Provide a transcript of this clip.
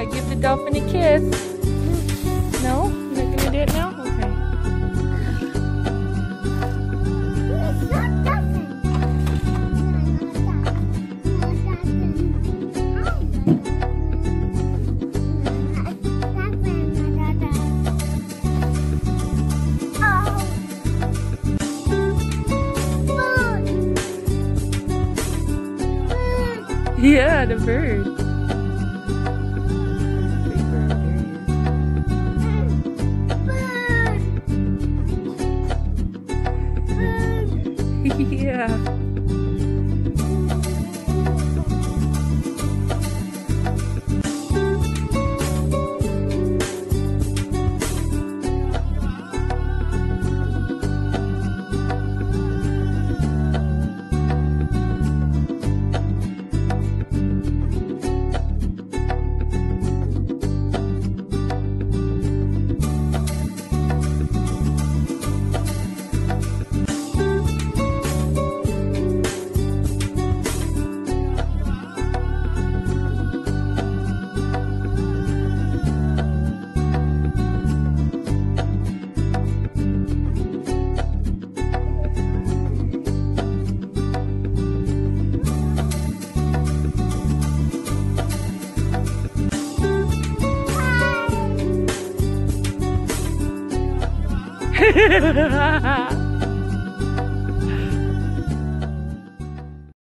give the dolphin a kiss. No? You're not gonna do it now? Okay. Yeah, the bird. Yeah. Ha ha ha ha!